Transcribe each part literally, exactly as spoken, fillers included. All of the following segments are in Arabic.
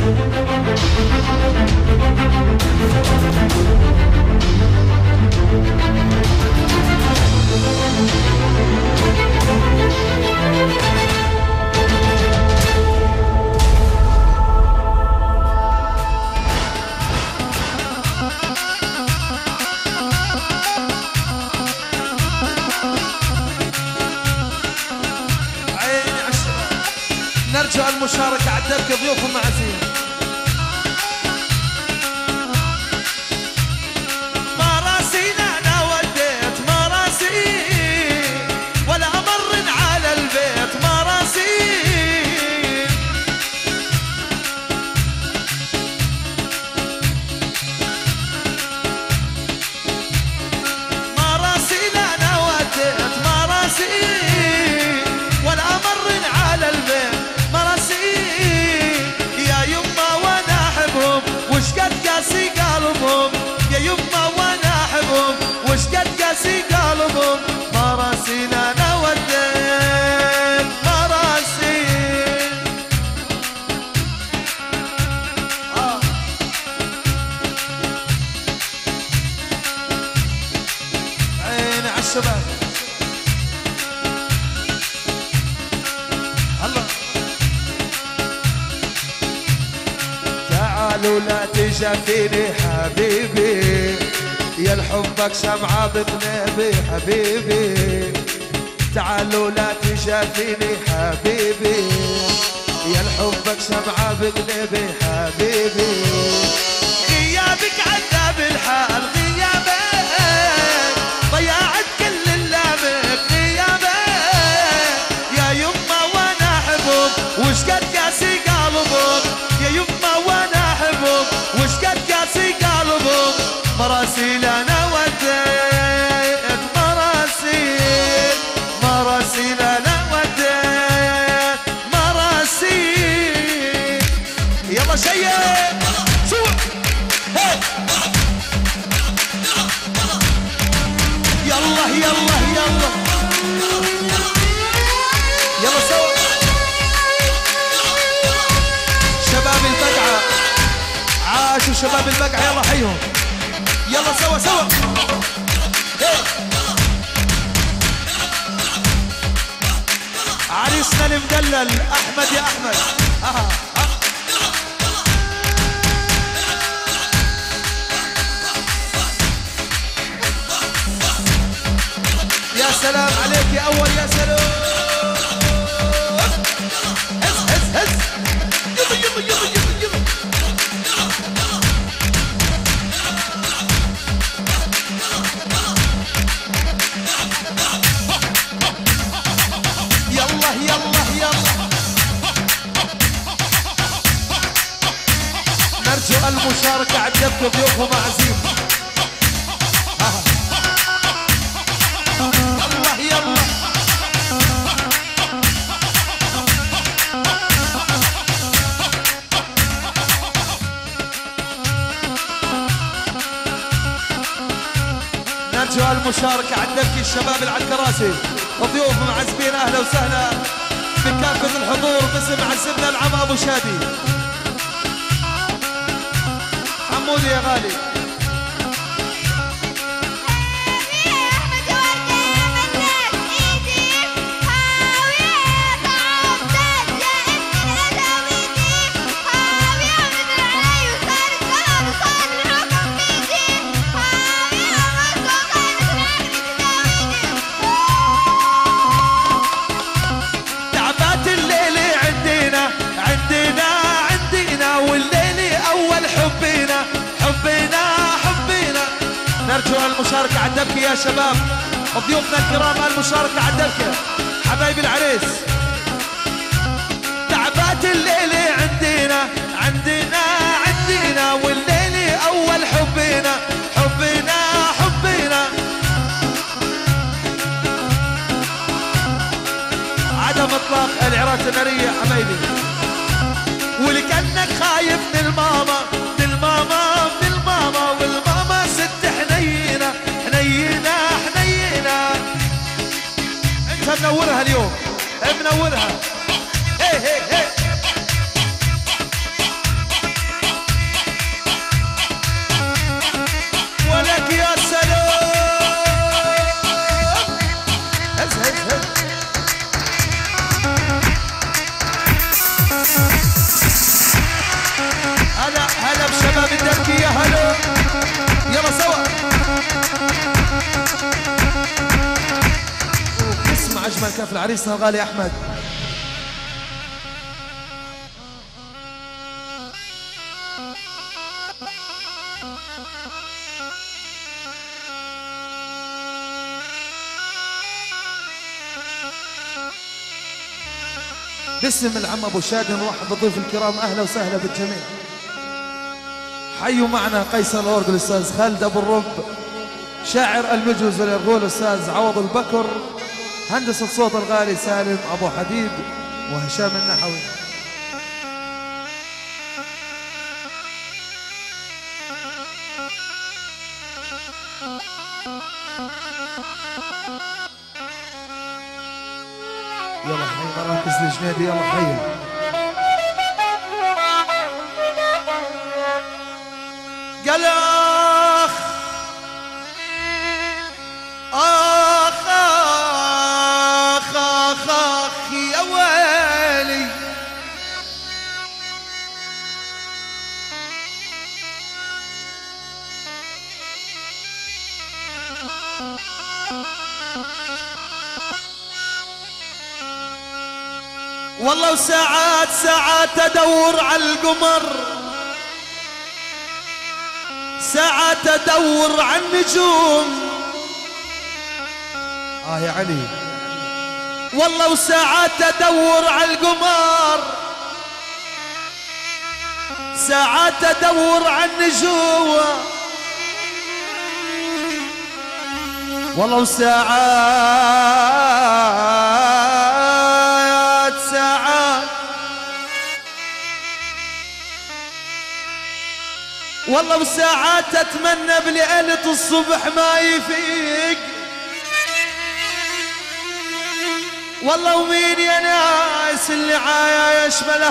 نرجو المشاركة على الدرك ضيوف ومعازيم. مراسينا انا وديت مراسين ولا امر على البيت مراسين. مراسين انا وديت مراسين ولا امر على البيت مراسين. يا يما وانا احبهم وش قد قاسي قلبهم. يا يما وانا احبهم وش قد قاسي قلبهم. مراسين انا وديت مراسين. آه. عيني عالشباب. تعالوا لا تجافيني حبيبي يا الحبك شمعة بقلبي حبيبي. تعالوا لا تجافيني حبيبي يا الحبك شمعة بقلبي حبيبي. غيابك عذاب الحال غيابك ضيعت كل اللامك غيابك. يا يما وانا احبك وش قد قاسي قلبك. يا يما وانا احبك وش قد قاسي قلبك. مراسيل انا وديت مراسيل مراسيل انا وديت مراسيل. يلا شيء سوا يلا يلا يلا يلا سوا. شباب البقعة عاشوا شباب البقعة يلا حيهم يلا سوا سوا. عريسنا المدلل احمد يا احمد. آه. آه. يا سلام عليك يا اول يا سلام. هز هز هز يلا يلا يلا يلا يلا. يلا يلا يلا. نرجو المشاركة على الدبك ضيوف ومعازيم. يلا يلا. نرجو المشاركة على الدبك الشباب اللي على الكراسي وضيوف معزبين اهلا وسهلا بكافة الحضور باسم عزبنا العم ابو شادي. حمودي يا غالي. نرجو المشاركة على الدبكة يا شباب وضيوفنا الكرام المشاركة على الدبكة حبايب العريس. تعبات الليلة عندنا عندنا عندنا والليلة أول حبنا حبنا حبنا. عدم إطلاق العراق النارية حبايبي. ولكنك خايف من الماما من الماما من الماما والماما ست حنينة حنينة حنينة. انت منورها اليوم منورها. هي هي هي أجمل كف لعريسنا الغالي أحمد. باسم العم ابو شادي نرحب بالضيوف الكرام، اهلا وسهلا بالجميع. حيوا معنا قيصر الورد الاستاذ خالد ابو الرب، شاعر المجوز واليرغول الاستاذ عوض البكر، هندسة صوت الغالي سالم ابو حديد وهشام النحوي. يلا حي مراكز الجنيدي، يلا حي. قال اخ اخ اخ اخ اخ يا ويلي والله وساعات ساعات ادور على القمر، ساعات ادور على النجوم. اه يا علي والله وساعات ادور على القمر، ساعات ادور على النجوم. والله وساعات ساعات والله وساعات اتمنى بليلة الصبح ما يفيق. والله ومين يا ناس اللي عايا يشمل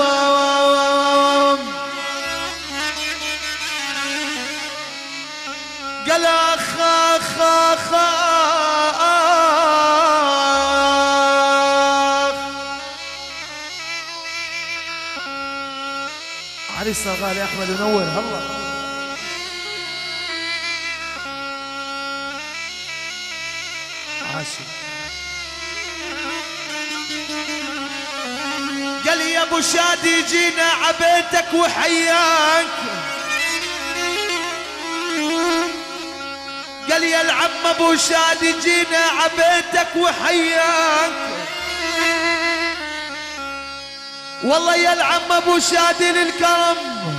هموم. قال اخ اخ اخ عريسنا الغالي احمد منور هلا. عاشق قال لي يا ابو شادي جينا عبيتك وحياك. قال يا العم ابو شادي جينا عبيتك وحياك. والله يا العم ابو شادي للكرم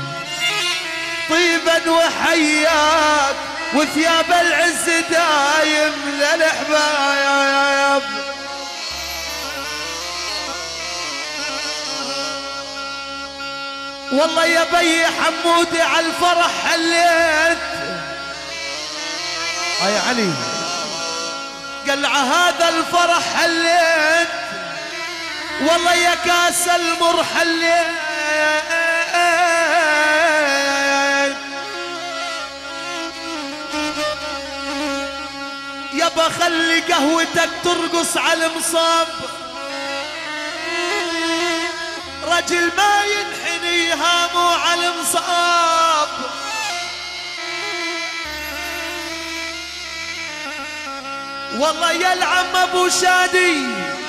طيبا وحياك، وثياب العز دايم للحبايب. والله يا بي حمودي على الفرح حليت. اه يا علي قلع هذا الفرح حليت. والله يا كاس المر حليت. يابا خلي قهوتك ترقص على المصاب. رجل ما ينحني هامه على المصاب. والله يا العم ابو شادي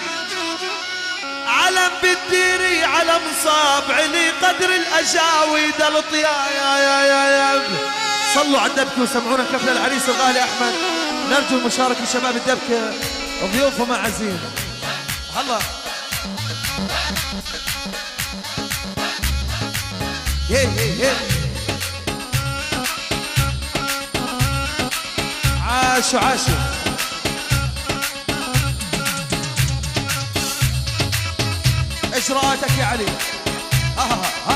علم بالديري على مصاب علي قدر الاجاويد الطيا. يا يا يا يا صلوا على الدبكه وسمعونا كفل العريس الغالي احمد. نرجو المشاركه شباب الدبكه ضيوف ومعازيم. هلا هي هي هي عاشوا عاشوا. اجراءاتك يا علي. ها ها ها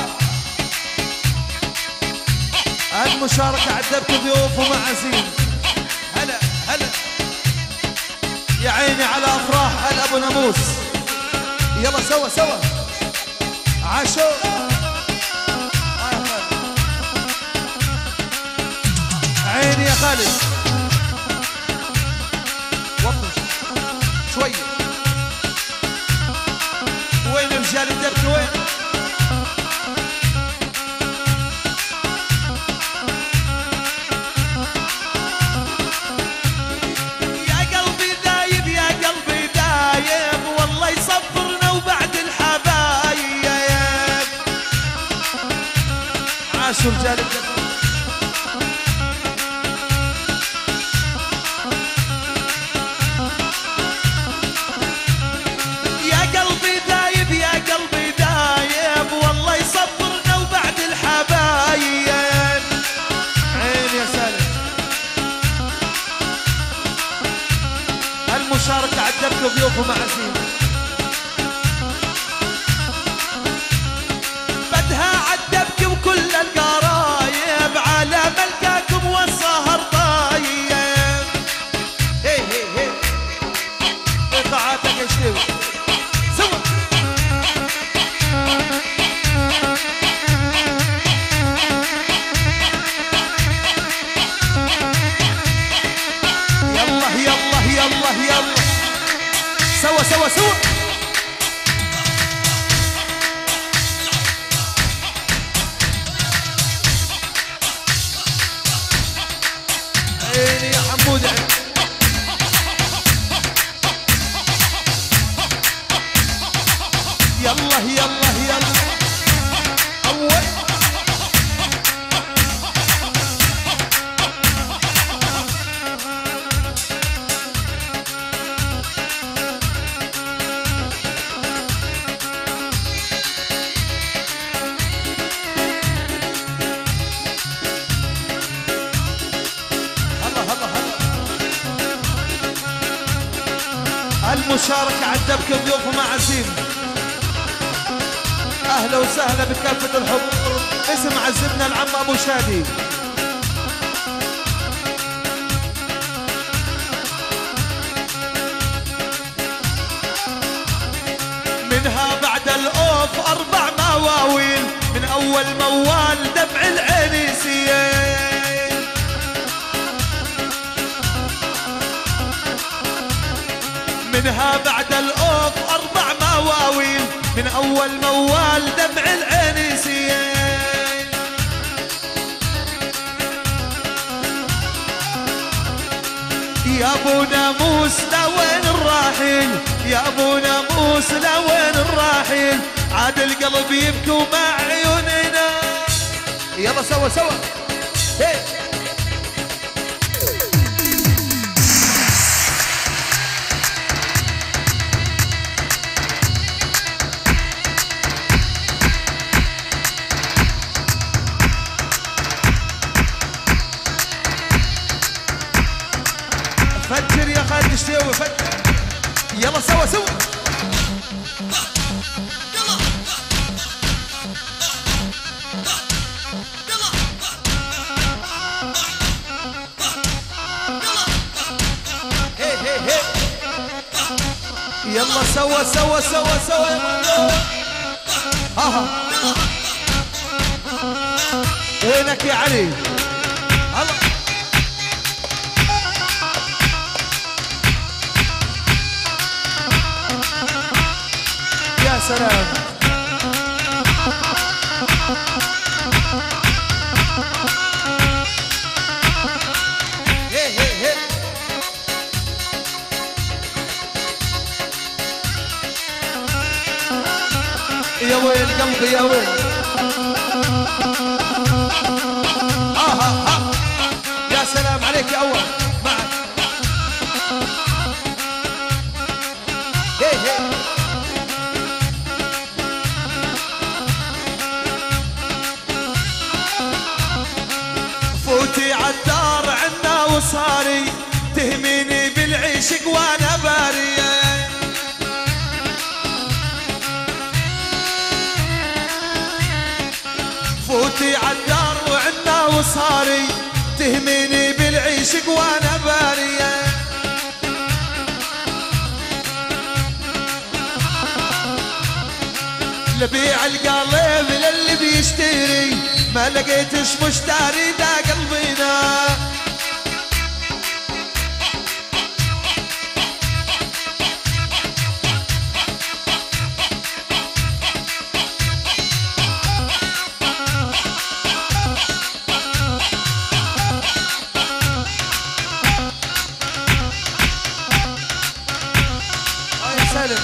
هاد مشاركة على الدبكة ضيوف ومعازيم. هلا هلا يا عيني على افراح ال ابو ناموس. يلا سوا سوا عاشوا. عيني يا خالد وطش شوي. وين رجال الدبكة وين؟ يا قلبي دايب يا قلبي دايب ورجال الجنة. يا قلبي دايب يا قلبي دايب والله يصبرنا وبعد الحبايب. عين يا سالم. المشاركة عدبك وضيوف ومعازيم. بدها عدبك وكل القرايب على ملكاكم والسهر طايب. هي هي هي قطعاتك اشتوي سوا. يلا يلا يلا يلا سوا سوا سوا. عيني يا حمود عيني. يلا يلا يلا أول. المشاركة عدبك ضيوف ومعازيم. أهلا وسهلا بكافة الحضور. اسم عزمنا العم أبو شادي. منها بعد الأوف أربع مواويل من أول موال دمع العنيسيين. منها بعد الأوف أربع مواويل من أول موال دمع العنيسيين. يا أبو ناموس لوين الراحل يا أبو ناموس لوين الراحل عاد القلب يبكي مع عيوننا. يلا سوا سوا. هي فجر يا خالد الشتاوي فجر. يلا سوا سوا. هي هي هي. يلا سوا سوا سوا سوا يا ها. وينك يا علي؟ هلا يا سلام. هي هي هي. يا ويل قلبي يا ويل. ها ها ها. يا سلام عليك يا أول معك. هي هي. فوتي عالدار عنا وصاري تهميني بالعشق وانا بارية. فوتي عالدار وعنا وصاري تهميني بالعشق وانا بارية. لبيع القلب للي بيشتري ما لقيتش مشتري دا قلبنا. يا سالم.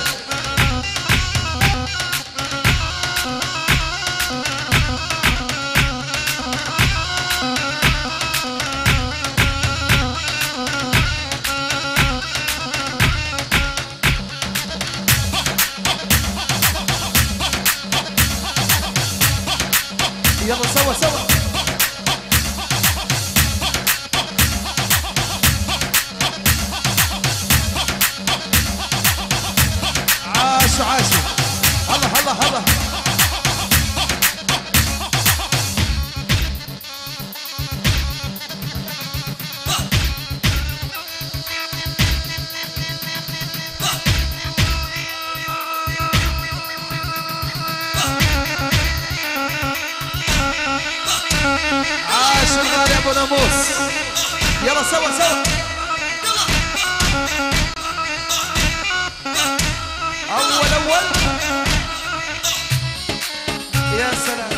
يلا سوا سوا. عاش عاش. هلا هلا هلا. عاش الغالي ابو ناموس. يلا سوا سوا. اول اول. يا سلام.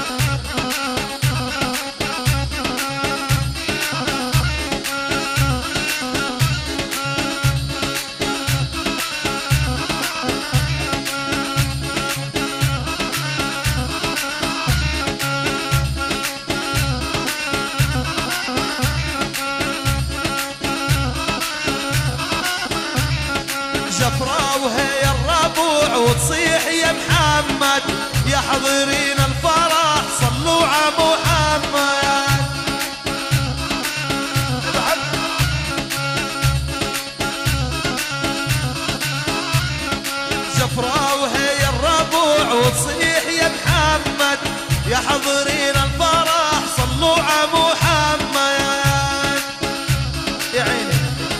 جفرة وهي الربوع وتصيح يا محمد، يا حاضرين الفرح صلوا على محمد. جفرة وهي الربوع وتصيح يا محمد، يا حاضرين الفرح صلوا على محمد. يا عيني.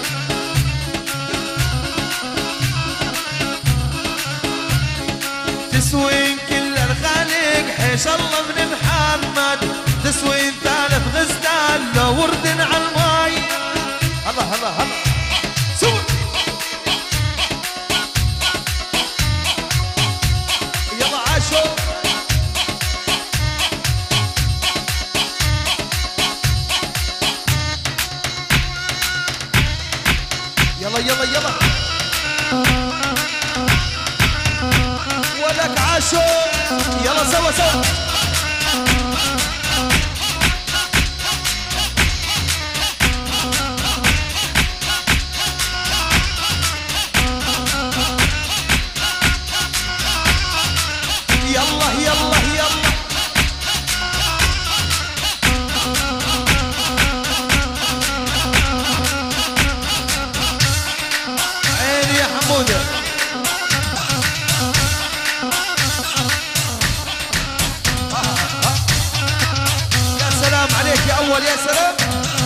تسوين كل الخليق حيش الله من محمد، تسوين ثالث غزدان لو ورد على المي. هلا هلا هلا. سوي. يلا عاشو. يلا يلا يلا. ولك عاشو. يلا سوا سوا. يلا يلا يلا. عيني يا حموده. عليك يا أول. يا سلام.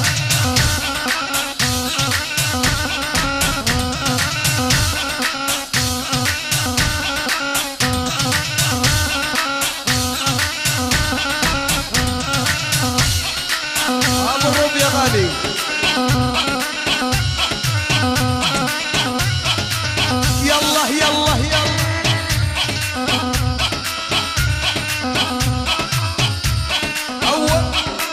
أبو الروب يا غالي. يلا يلا يلا. أول.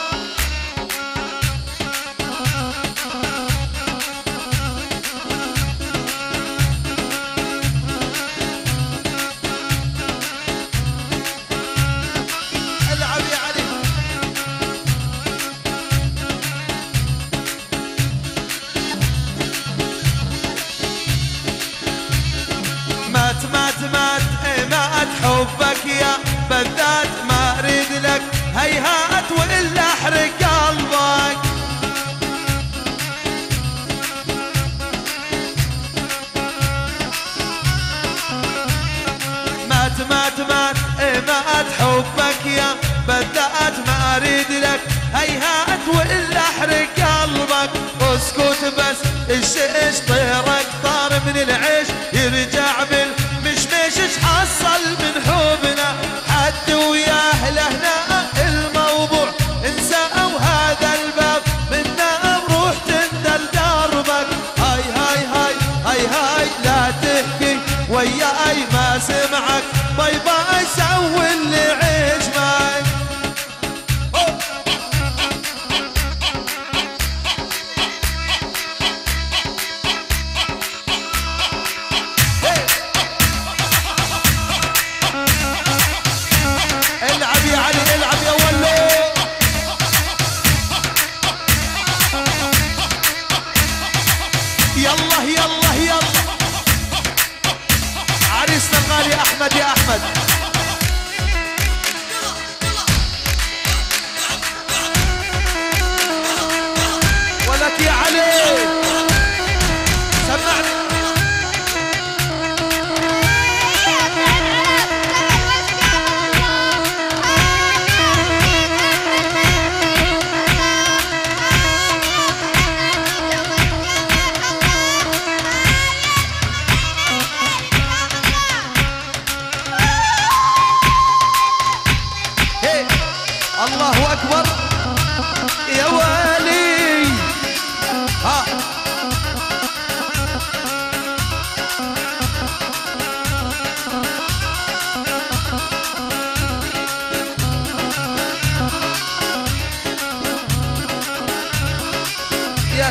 مات مات مات مات حبك يا بذات، ما اريد لك هيهات والا احرق قلبك. مات مات مات مات حبك يا بذات، ما اريد لك هيهات والا احرق قلبك. اسكت بس الشيش طيرك طار من العيش، يرجع بالمشمش ايش حصل من حبنا، حد وياه لهنا الموضوع انسى وهذا الباب منا بروح تندل دربك. هاي هاي هاي هاي هاي لا تحكي وياي ما سمعك، باي باي سوي اللي عيش معك.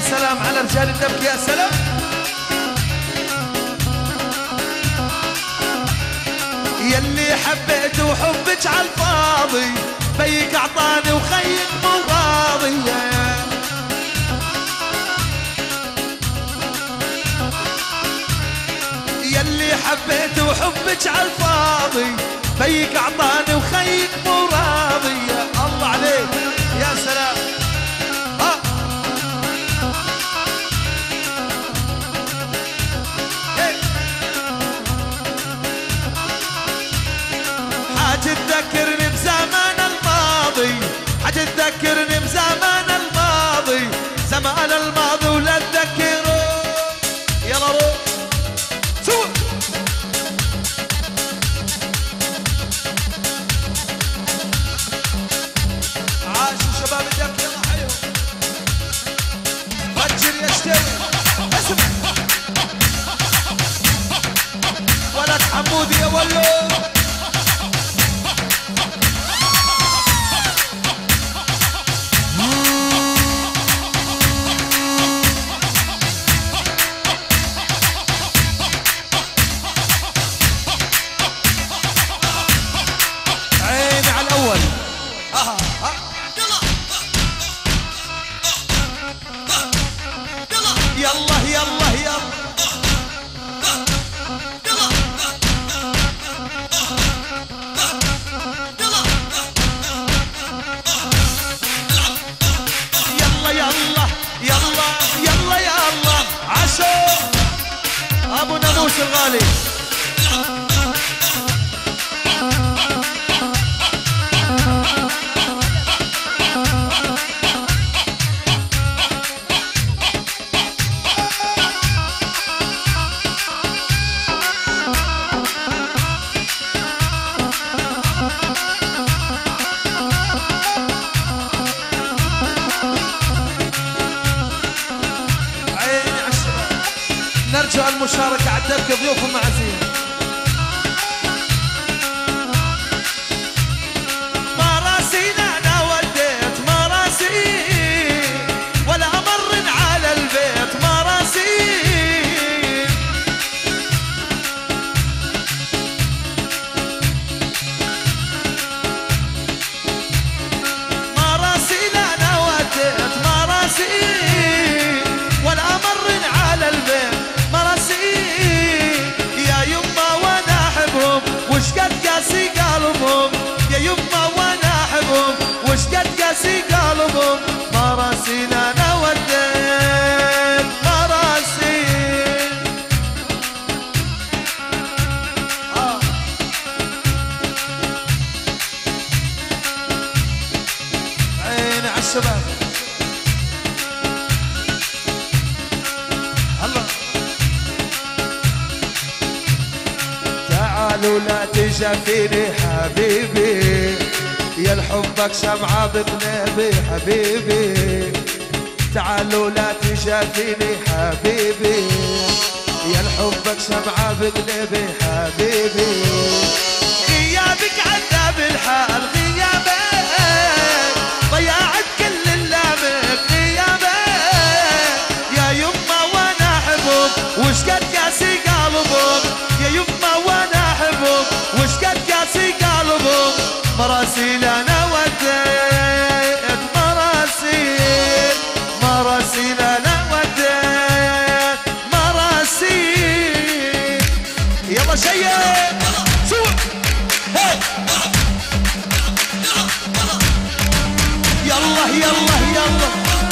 سلام على رجال الدبك يا سلام. يلي حبيت وحبك عالفاضي بيك اعطاني وخيك مو راضي. يلي حبيت وحبك عالفاضي بيك اعطاني وخيك مو راضي. الله عليك يا سلام. ها حاجة تذكرني بزمان الماضي، حاجة تذكرني بزمان الماضي، زمان الماضي ولا تذكروا. يلا روح سوا. عاشوا شباب الدبك يلا حيهم. فجر يا شتوي اسمع. ولد حمودي يا ولو. ابو ناموس الغالي. نرجو المشاركة على الدبكة ضيوف ومعازيم. مراسينا انا وديت مراسين ولا امر على البيت مراسين. مراسينا انا وديت مراسين ولا امر على البيت مراسين. يا يما وانا احبهم وش قد قاسي قلبهم. يا يما وانا احبهم وش قد قاسي قلبهم. مراسين انا وديت مراسين. آه. عيني عالشباب. تعالوا لا تجفيني حبيبي يا الحبك شمعة بقلبي حبيبي. تعالوا لا تجفيني حبيبي يا الحبك شمعة بقلبي حبيبي. غيابك عذاب الحال غيابك ضيعت كل اللامك غيابك. يا يما وانا احبك وش قد قاسي قلبك. يا يما وانا احبك وش قد قاسي قلبك. مراسيل انا وديت مراسيل مراسيل انا وديت مراسيل. يلا شيء سوا. يلا يلا يلا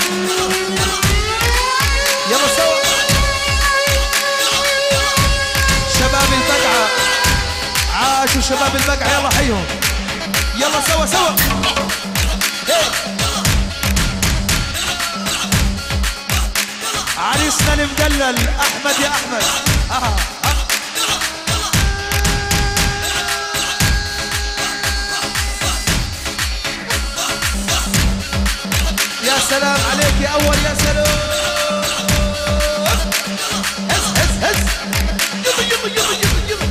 يلا سوا. شباب البقعة عاشوا شباب البقعة يلا حيهم. يلا سوا سوا. عريسنا المدلل احمد يا احمد. آه. يا سلام عليك يا اول يا سلام. هز هز هز. يلا يلا يلا يلا يلا.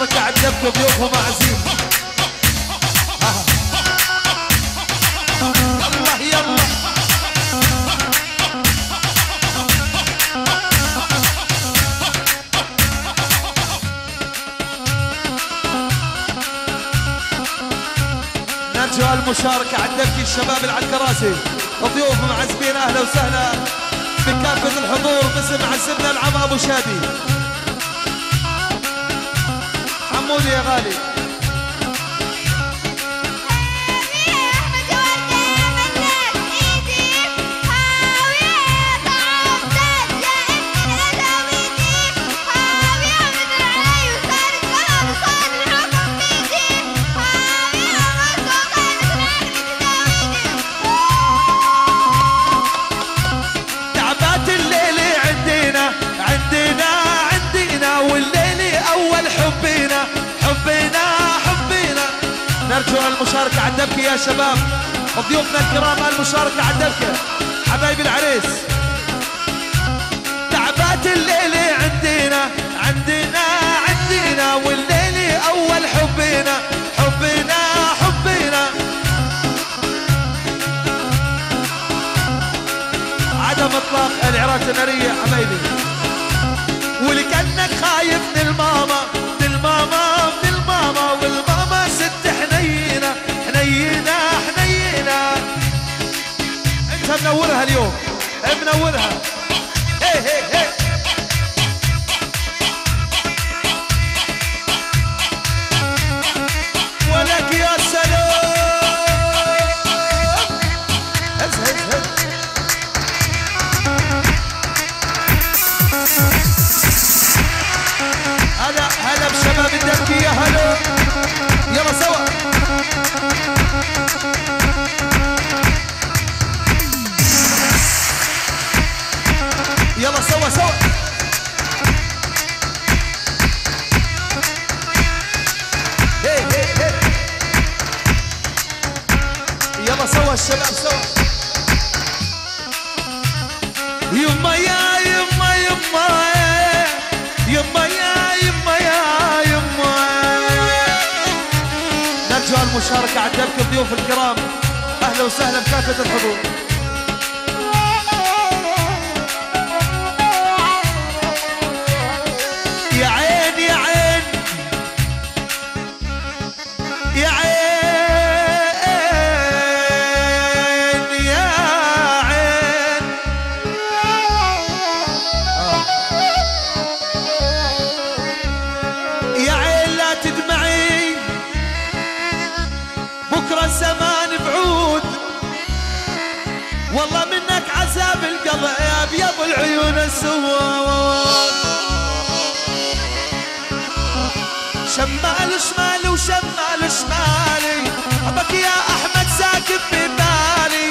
المشاركة عندكم ضيوفهم معزين. يلا يلا نرجو المشاركة عندك الشباب اللي على الكراسي ضيوف معزبين. اهلا وسهلا بكافة الحضور باسم عزبنا العم ابو شادي. حمودي يا غالي. نرجو المشاركة على الدبكة يا شباب. ضيوفنا الكرام المشاركة على الدبكة حبايب العريس. تعبات الليلة عندنا عندنا عندنا والليلة أول حبنا حبنا حبنا. عدم إطلاق العراق النارية حبايبي. واللي كأنك خايف من الماما من الماما من الماما والماما ست حنينة حنينة حنينة. انت منورها اليوم منورها. هي هي هي ولك يا سلام. هز هز هز هلا هلا بشباب الدبكة يا هلا. يلا سوا يلا سوا سوا. هي هي هي يلا سوا الشباب سوا. يما يا يما يما يما يا يما يا يما. نرجو المشاركة على الدبكة الضيوف الكرام. أهلا وسهلا بكافة الحضور. يا عين يا عين يا عين يا عين. آه. يا عين لا تدمعي بكرة الزمان بعود. والله منك عذاب القلب يا ابيض العيون السواد. شمال شمالي وشمال شمالي حبك يا احمد ساكن ببالي.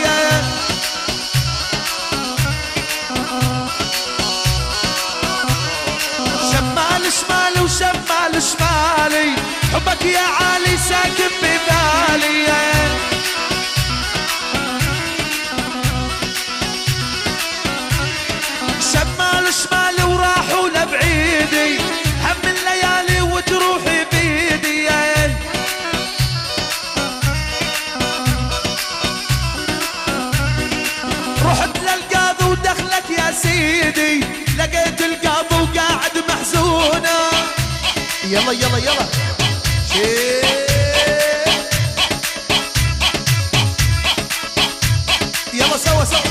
شمال شمالي وشمال شمالي حبك يا عالي ساكن ببالي. شمال شمالي وراحوا لبعيدي هم الليالي وتروحي بيدي. رحت للقاضي ودخلت يا سيدي لقيت القاضي وقاعد محزونة. يلا يلا يلا يلا سوا سوا.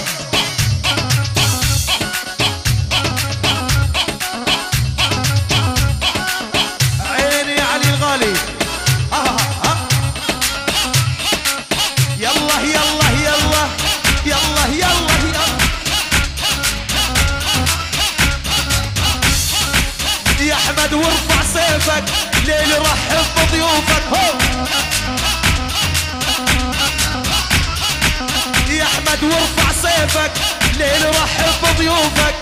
عيني علي الغالي. آه آه. يلا يلا يلا يلا يلا يلا يا احمد وارفع سيفك ليل رحب بضيوفك. هو يا احمد وارفع سيفك ليل رحب بضيوفك.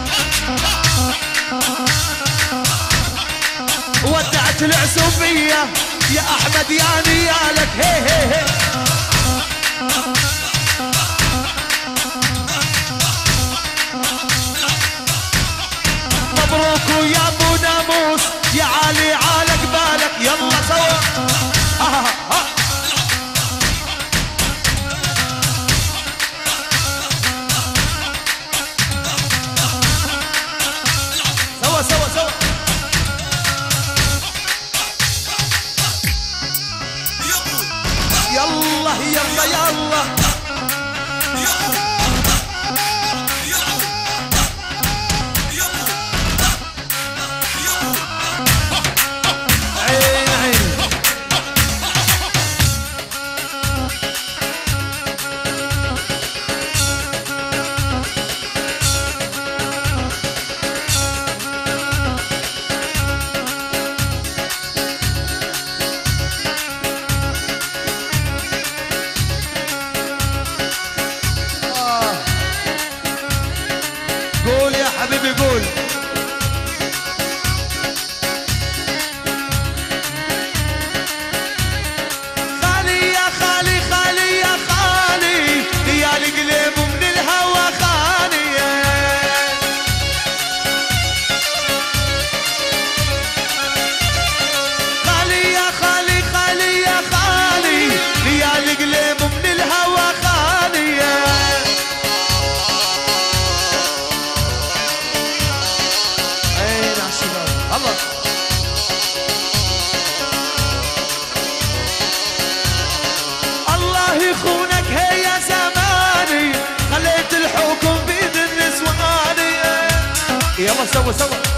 ودعت العسوفية يا احمد يا نيالك. هي هي هي مبروك ويا ابو ناموس يا علي عالق بالك. سوا سوا سوا يلا يلا يلا عين عين قول يا حبيبي قول خالي يا خالي خالي يا خالي يا القلب من الهوى خالي خالي يا خالي خالي يا خالي يا القلب من الهوى خالي الله الله يخونك هي يا زماني خليت الحكم بيد النسواني يلا سوا سوا